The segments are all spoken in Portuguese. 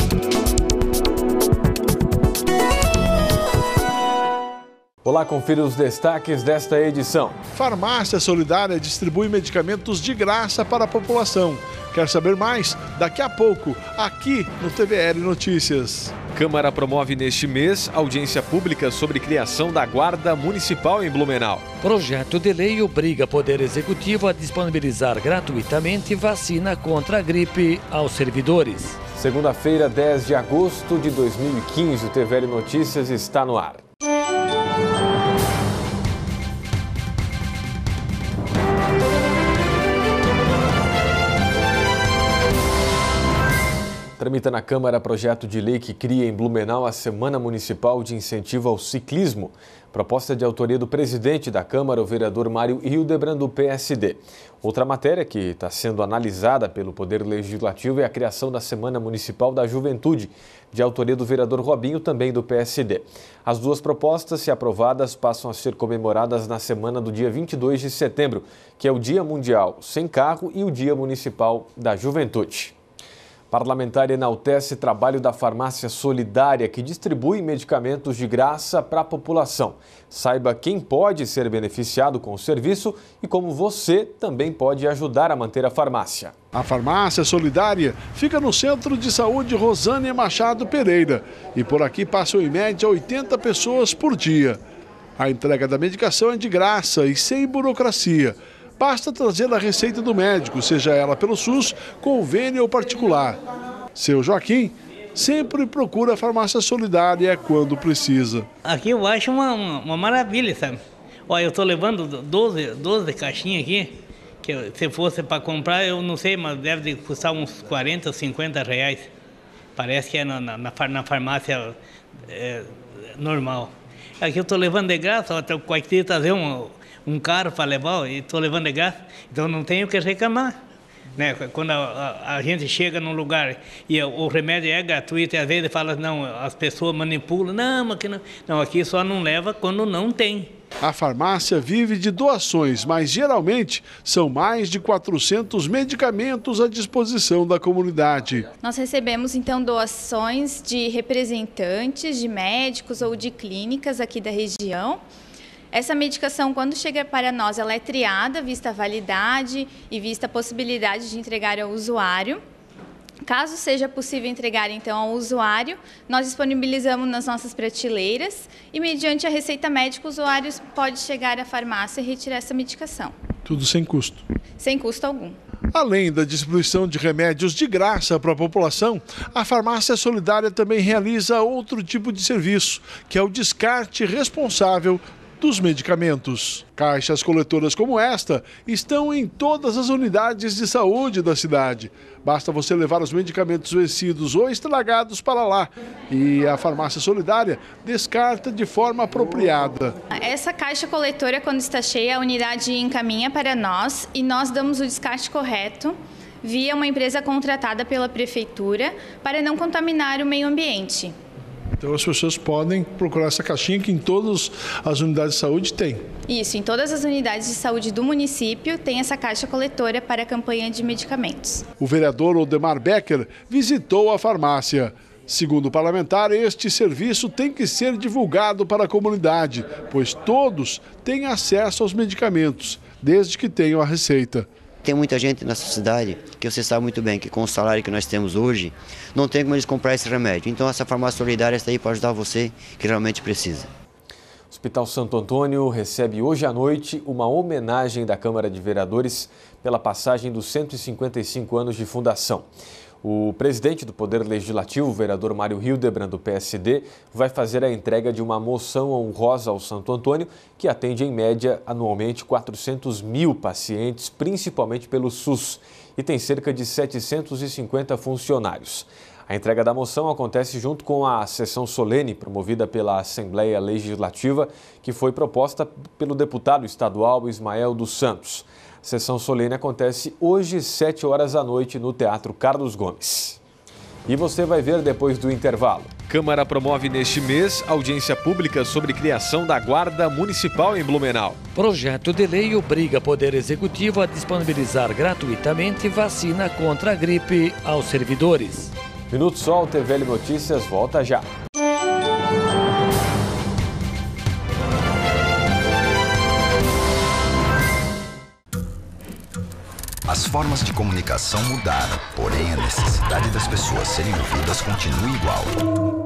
Olá, confira os destaques desta edição. Farmácia Solidária distribui medicamentos de graça para a população. Quer saber mais? Daqui a pouco, aqui no TVL Notícias. Câmara promove neste mês audiência pública sobre criação da Guarda Municipal em Blumenau. Projeto de lei obriga Poder Executivo a disponibilizar gratuitamente vacina contra a gripe aos servidores. Segunda-feira, 10 de agosto de 2015, o TVL Notícias está no ar. Tramita na Câmara projeto de lei que cria em Blumenau a Semana Municipal de Incentivo ao Ciclismo. Proposta de autoria do presidente da Câmara, o vereador Mário Hildebrand, do PSD. Outra matéria que está sendo analisada pelo Poder Legislativo é a criação da Semana Municipal da Juventude, de autoria do vereador Robinho, também do PSD. As duas propostas, se aprovadas, passam a ser comemoradas na semana do dia 22 de setembro, que é o Dia Mundial Sem Carro e o Dia Municipal da Juventude. Parlamentar enaltece trabalho da Farmácia Solidária, que distribui medicamentos de graça para a população. Saiba quem pode ser beneficiado com o serviço e como você também pode ajudar a manter a farmácia. A Farmácia Solidária fica no Centro de Saúde Rosânia Machado Pereira e por aqui passam em média 80 pessoas por dia. A entrega da medicação é de graça e sem burocracia. Basta trazer a receita do médico, seja ela pelo SUS, convênio ou particular. Seu Joaquim sempre procura a Farmácia Solidária quando precisa. Aqui eu acho uma maravilha, sabe? Olha, eu estou levando 12 caixinhas aqui, que se fosse para comprar, eu não sei, mas deve custar uns 40, 50 reais. Parece que é na farmácia normal. Aqui eu estou levando de graça, até qualquer trazer um carro para levar e estou levando de graça, então não tenho o que reclamar. Né? Quando a gente chega num lugar e o remédio é gratuito, e às vezes fala, não, as pessoas manipulam, não, aqui não. Não, aqui só não leva quando não tem. A farmácia vive de doações, mas geralmente são mais de 400 medicamentos à disposição da comunidade. Nós recebemos então doações de representantes, de médicos ou de clínicas aqui da região. Essa medicação, quando chega para nós, ela é triada, vista a validade e vista a possibilidade de entregar ao usuário. Caso seja possível entregar então ao usuário, nós disponibilizamos nas nossas prateleiras e, mediante a receita médica, o usuário pode chegar à farmácia e retirar essa medicação. Tudo sem custo? Sem custo algum. Além da distribuição de remédios de graça para a população, a Farmácia Solidária também realiza outro tipo de serviço, que é o descarte responsável dos medicamentos. Caixas coletoras como esta estão em todas as unidades de saúde da cidade. Basta você levar os medicamentos vencidos ou estragados para lá e a Farmácia Solidária descarta de forma apropriada. Essa caixa coletora, quando está cheia, a unidade encaminha para nós e nós damos o descarte correto via uma empresa contratada pela prefeitura para não contaminar o meio ambiente. Então as pessoas podem procurar essa caixinha que em todas as unidades de saúde tem. Isso, em todas as unidades de saúde do município tem essa caixa coletora para a campanha de medicamentos. O vereador Odemar Becker visitou a farmácia. Segundo o parlamentar, este serviço tem que ser divulgado para a comunidade, pois todos têm acesso aos medicamentos, desde que tenham a receita. Tem muita gente nessa cidade que você sabe muito bem que com o salário que nós temos hoje, não tem como eles comprar esse remédio. Então essa farmácia solidária está aí para ajudar você que realmente precisa. O Hospital Santo Antônio recebe hoje à noite uma homenagem da Câmara de Vereadores pela passagem dos 155 anos de fundação. O presidente do Poder Legislativo, o vereador Mário Hildebrand, do PSD, vai fazer a entrega de uma moção honrosa ao Santo Antônio, que atende em média anualmente 400 mil pacientes, principalmente pelo SUS, e tem cerca de 750 funcionários. A entrega da moção acontece junto com a sessão solene promovida pela Assembleia Legislativa, que foi proposta pelo deputado estadual Ismael dos Santos. A sessão solene acontece hoje, 7 horas da noite, no Teatro Carlos Gomes. E você vai ver depois do intervalo. Câmara promove neste mês audiência pública sobre criação da Guarda Municipal em Blumenau. Projeto de lei obriga Poder Executivo a disponibilizar gratuitamente vacina contra a gripe aos servidores. Minuto Sol, TVL Notícias, volta já. As formas de comunicação mudaram, porém a necessidade das pessoas serem ouvidas continua igual.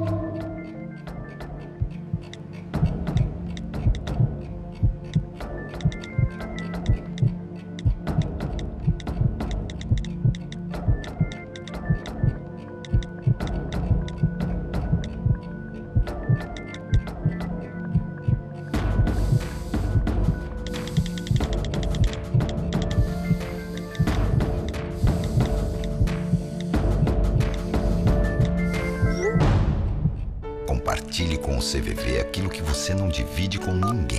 Compartilhe com o CVV aquilo que você não divide com ninguém.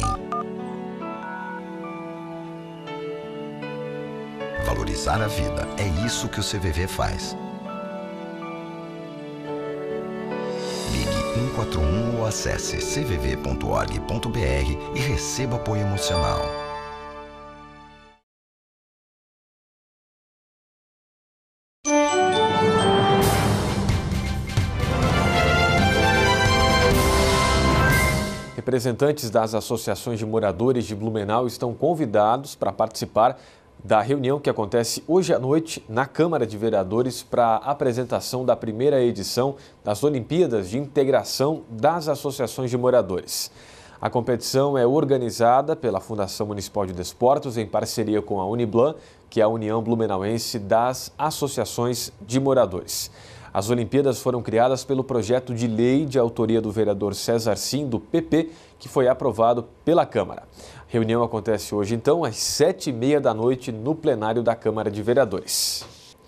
Valorizar a vida, é isso que o CVV faz. Ligue 141 ou acesse cvv.org.br e receba apoio emocional. Representantes das associações de moradores de Blumenau estão convidados para participar da reunião que acontece hoje à noite na Câmara de Vereadores para a apresentação da primeira edição das Olimpíadas de Integração das Associações de Moradores. A competição é organizada pela Fundação Municipal de Desportos em parceria com a Uniblan, que é a União Blumenauense das Associações de Moradores. As Olimpíadas foram criadas pelo projeto de lei de autoria do vereador César Sim, do PP, que foi aprovado pela Câmara. A reunião acontece hoje, então, às 7h30 da noite, no plenário da Câmara de Vereadores.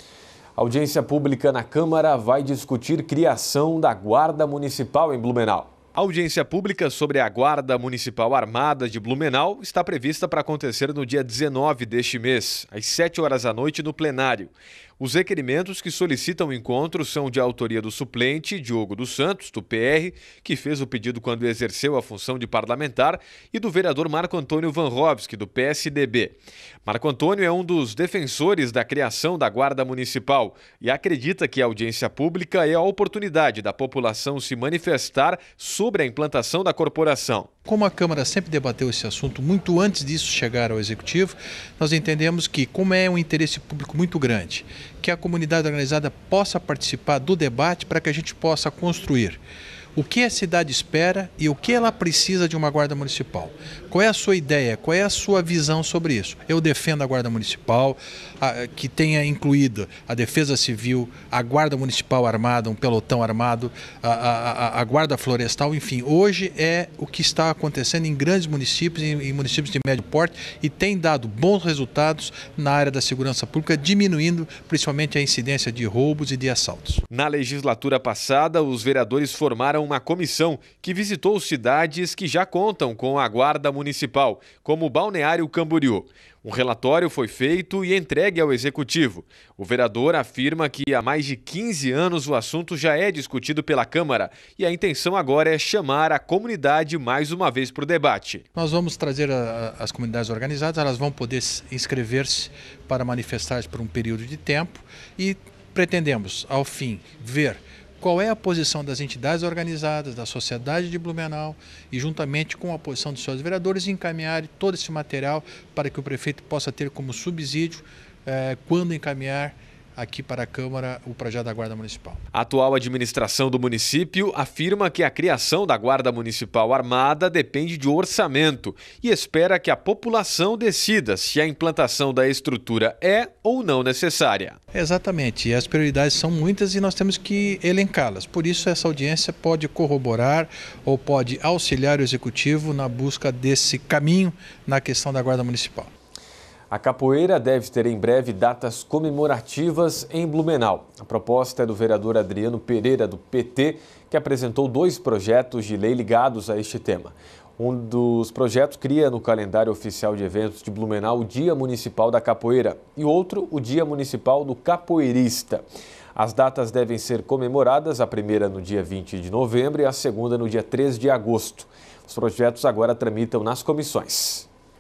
A audiência pública na Câmara vai discutir criação da Guarda Municipal em Blumenau. A audiência pública sobre a Guarda Municipal Armada de Blumenau está prevista para acontecer no dia 19 deste mês, às 7 horas da noite, no plenário. Os requerimentos que solicitam o encontro são de autoria do suplente Diogo dos Santos, do PR, que fez o pedido quando exerceu a função de parlamentar, e do vereador Marco Antônio Van Rovski, do PSDB. Marco Antônio é um dos defensores da criação da Guarda Municipal e acredita que a audiência pública é a oportunidade da população se manifestar sobre a implantação da corporação. Como a Câmara sempre debateu esse assunto muito antes disso chegar ao Executivo, nós entendemos que, como é um interesse público muito grande, que a comunidade organizada possa participar do debate para que a gente possa construir o que a cidade espera e o que ela precisa de uma guarda municipal. Qual é a sua ideia? Qual é a sua visão sobre isso? Eu defendo a guarda municipal, que tenha incluído a defesa civil, a guarda municipal armada, um pelotão armado, a guarda florestal, enfim. Hoje é o que está acontecendo em grandes municípios, em municípios de médio porte, e tem dado bons resultados na área da segurança pública, diminuindo principalmente a incidência de roubos e de assaltos. Na legislatura passada, os vereadores formaram uma comissão que visitou cidades que já contam com a Guarda Municipal, como Balneário Camboriú. Um relatório foi feito e entregue ao Executivo. O vereador afirma que há mais de 15 anos o assunto já é discutido pela Câmara e a intenção agora é chamar a comunidade mais uma vez para o debate. Nós vamos trazer as comunidades organizadas, elas vão poder inscrever-se para manifestar por um período de tempo e pretendemos, ao fim, ver qual é a posição das entidades organizadas, da sociedade de Blumenau e juntamente com a posição dos seus vereadores encaminhar todo esse material para que o prefeito possa ter como subsídio quando encaminhar aqui para a Câmara o projeto da Guarda Municipal. A atual administração do município afirma que a criação da Guarda Municipal Armada depende de orçamento e espera que a população decida se a implantação da estrutura é ou não necessária. Exatamente, e as prioridades são muitas e nós temos que elencá-las. Por isso essa audiência pode corroborar ou pode auxiliar o Executivo na busca desse caminho na questão da Guarda Municipal. A capoeira deve ter em breve datas comemorativas em Blumenau. A proposta é do vereador Adriano Pereira, do PT, que apresentou 2 projetos de lei ligados a este tema. Um dos projetos cria no calendário oficial de eventos de Blumenau o Dia Municipal da Capoeira e outro o Dia Municipal do Capoeirista. As datas devem ser comemoradas, a primeira no dia 20 de novembro e a segunda no dia 3 de agosto. Os projetos agora tramitam nas comissões.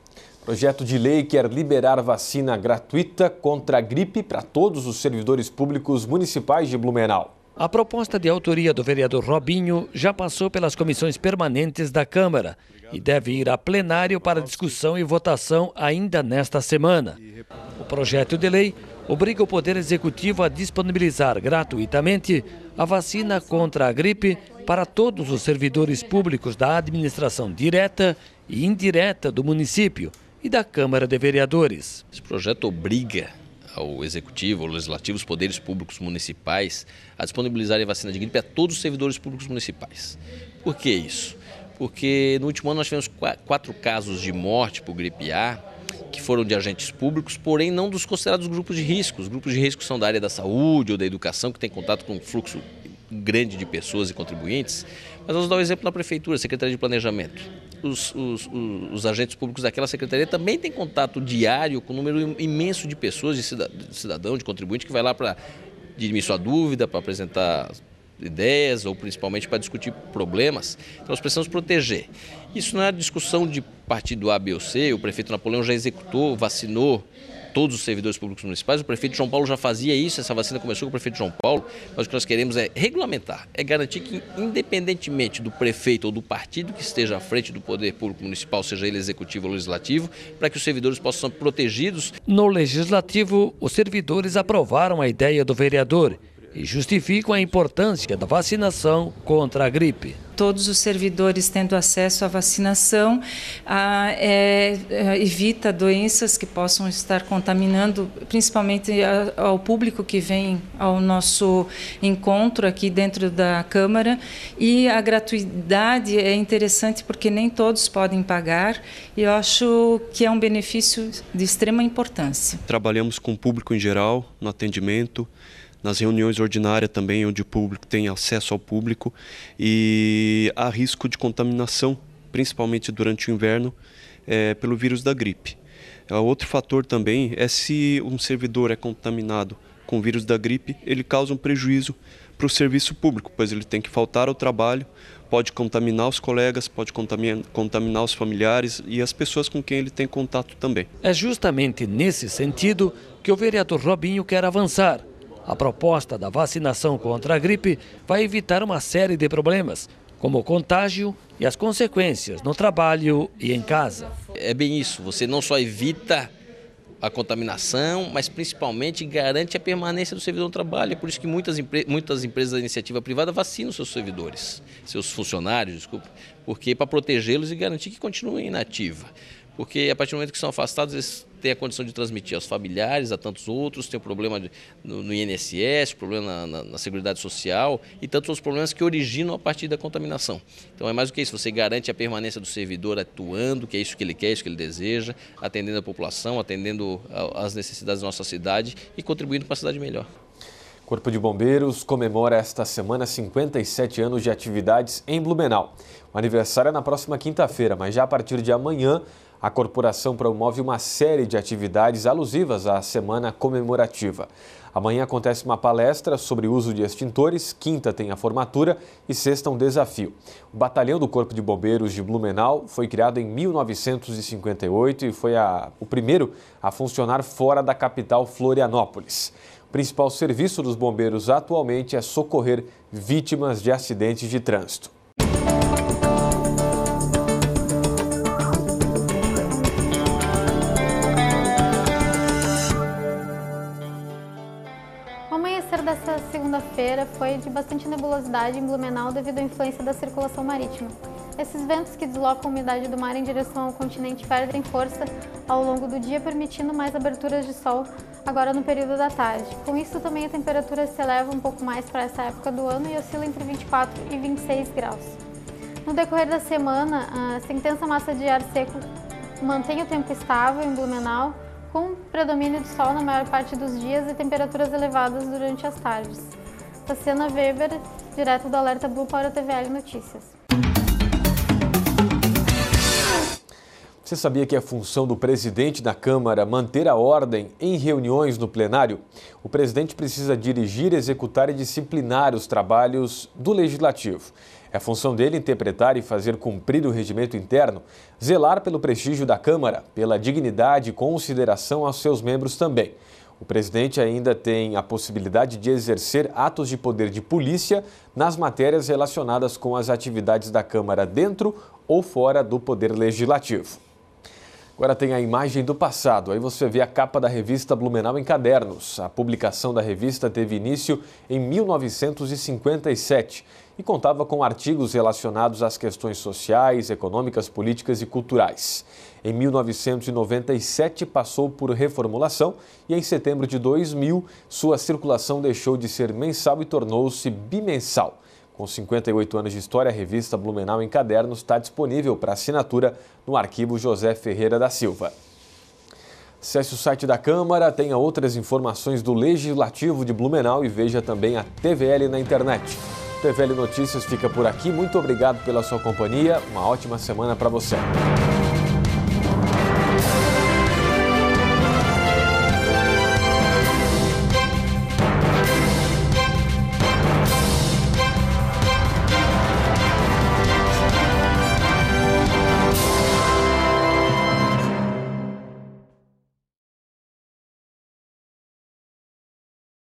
Projeto de lei quer liberar vacina gratuita contra a gripe para todos os servidores públicos municipais de Blumenau. A proposta de autoria do vereador Robinho já passou pelas comissões permanentes da Câmara e deve ir a plenário para discussão e votação ainda nesta semana. O projeto de lei obriga o Poder Executivo a disponibilizar gratuitamente a vacina contra a gripe para todos os servidores públicos da administração direta e indireta do município e da Câmara de Vereadores. Esse projeto obriga ao Executivo, ao Legislativo, os poderes públicos municipais a disponibilizarem a vacina de gripe a todos os servidores públicos municipais. Por que isso? Porque no último ano nós tivemos 4 casos de morte por gripe A, que foram de agentes públicos, porém não dos considerados grupos de risco. Os grupos de risco são da área da saúde ou da educação, que tem contato com um fluxo grande de pessoas e contribuintes. Mas vamos dar um exemplo na Prefeitura, Secretaria de Planejamento. Os agentes públicos daquela secretaria também têm contato diário com um número imenso de pessoas, de cidadão, de contribuinte, que vai lá para dirimir sua dúvida, para apresentar ideias ou principalmente para discutir problemas. Então nós precisamos proteger. Isso não é discussão de partido A, B ou C. O prefeito Napoleão já executou, vacinou todos os servidores públicos municipais. O prefeito João Paulo já fazia isso, essa vacina começou com o prefeito João Paulo. Mas o que nós queremos é regulamentar, é garantir que, independentemente do prefeito ou do partido que esteja à frente do poder público municipal, seja ele executivo ou legislativo, para que os servidores possam ser protegidos. No Legislativo, os servidores aprovaram a ideia do vereador e justificam a importância da vacinação contra a gripe. Todos os servidores tendo acesso à vacinação evita doenças que possam estar contaminando, principalmente ao público que vem ao nosso encontro aqui dentro da Câmara. E a gratuidade é interessante porque nem todos podem pagar e eu acho que é um benefício de extrema importância. Trabalhamos com o público em geral, no atendimento, nas reuniões ordinárias também, onde o público tem acesso ao público, e há risco de contaminação, principalmente durante o inverno, pelo vírus da gripe. Outro fator também é se um servidor é contaminado com o vírus da gripe, ele causa um prejuízo para o serviço público, pois ele tem que faltar ao trabalho, pode contaminar os colegas, pode contaminar os familiares e as pessoas com quem ele tem contato também. É justamente nesse sentido que o vereador Robinho quer avançar. A proposta da vacinação contra a gripe vai evitar uma série de problemas, como o contágio e as consequências no trabalho e em casa. É bem isso, você não só evita a contaminação, mas principalmente garante a permanência do servidor no trabalho. É por isso que muitas empresas da iniciativa privada vacinam seus servidores, seus funcionários, porque para protegê-los e garantir que continuem na ativa. Porque a partir do momento que são afastados, eles têm a condição de transmitir aos familiares, a tantos outros, tem o problema no INSS, problema na Seguridade Social e tantos outros problemas que originam a partir da contaminação. Então é mais do que isso, você garante a permanência do servidor atuando, que é isso que ele quer, isso que ele deseja, atendendo a população, atendendo às necessidades da nossa cidade e contribuindo para a cidade melhor. O Corpo de Bombeiros comemora esta semana 57 anos de atividades em Blumenau. O aniversário é na próxima quinta-feira, mas já a partir de amanhã, a corporação promove uma série de atividades alusivas à semana comemorativa. Amanhã acontece uma palestra sobre o uso de extintores, quinta tem a formatura e sexta um desafio. O Batalhão do Corpo de Bombeiros de Blumenau foi criado em 1958 e foi o primeiro a funcionar fora da capital Florianópolis. O principal serviço dos bombeiros atualmente é socorrer vítimas de acidentes de trânsito. Dessa segunda-feira foi de bastante nebulosidade em Blumenau devido à influência da circulação marítima. Esses ventos que deslocam a umidade do mar em direção ao continente perdem força ao longo do dia, permitindo mais aberturas de sol agora no período da tarde. Com isso também a temperatura se eleva um pouco mais para essa época do ano e oscila entre 24 e 26 graus. No decorrer da semana, essa intensa massa de ar seco mantém o tempo estável em Blumenau, com predomínio de sol na maior parte dos dias e temperaturas elevadas durante as tardes. Tassiana Weber, direto do Alerta Blue para a TVL Notícias. Você sabia que é função do presidente da Câmara manter a ordem em reuniões no plenário? O presidente precisa dirigir, executar e disciplinar os trabalhos do Legislativo. É função dele interpretar e fazer cumprir o regimento interno, zelar pelo prestígio da Câmara, pela dignidade e consideração aos seus membros também. O presidente ainda tem a possibilidade de exercer atos de poder de polícia nas matérias relacionadas com as atividades da Câmara dentro ou fora do Poder Legislativo. Agora tem a imagem do passado. Aí você vê a capa da revista Blumenau em cadernos. A publicação da revista teve início em 1957 e contava com artigos relacionados às questões sociais, econômicas, políticas e culturais. Em 1997 passou por reformulação e em setembro de 2000 sua circulação deixou de ser mensal e tornou-se bimensal. Com 58 anos de história, a revista Blumenau em Cadernos está disponível para assinatura no arquivo José Ferreira da Silva. Acesse o site da Câmara, tenha outras informações do Legislativo de Blumenau e veja também a TVL na internet. TVL Notícias fica por aqui. Muito obrigado pela sua companhia. Uma ótima semana para você.